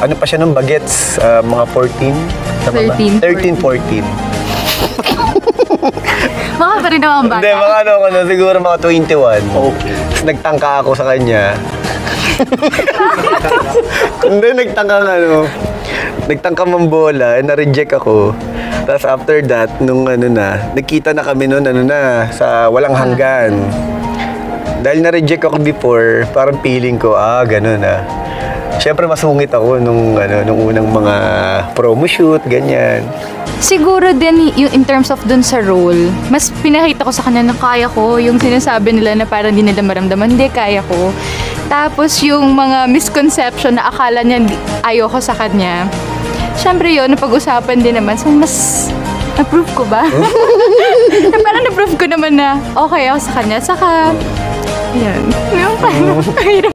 ano pa siya nung bagets, mga 14? Tama ba? 13, 14. Baka pa rin naman bata. Hindi, mga ano ko na, siguro mga 21. Okay. Tapos nagtangka ako sa kanya. Hindi, nagtangka mambola, na-reject ako. Tapos after that, nung nagkita na kami noon, sa walang hanggan. Dahil na-reject ako before, parang feeling ko, ganun ah. Siyempre, masungit ako nung unang mga promo shoot, ganyan. Siguro din yung in terms of dun sa role, mas pinakita ko sa kanya na kaya ko. Yung sinasabi nila na parang di nila maramdaman, hindi, kaya ko. Tapos yung mga misconception na akala niya ayoko sa kanya. Siyempre yun, napag-usapan din naman. So, mas na-prove ko ba? Na parang na-prove ko naman na okay ako sa kanya. Saka, yun. Yung parang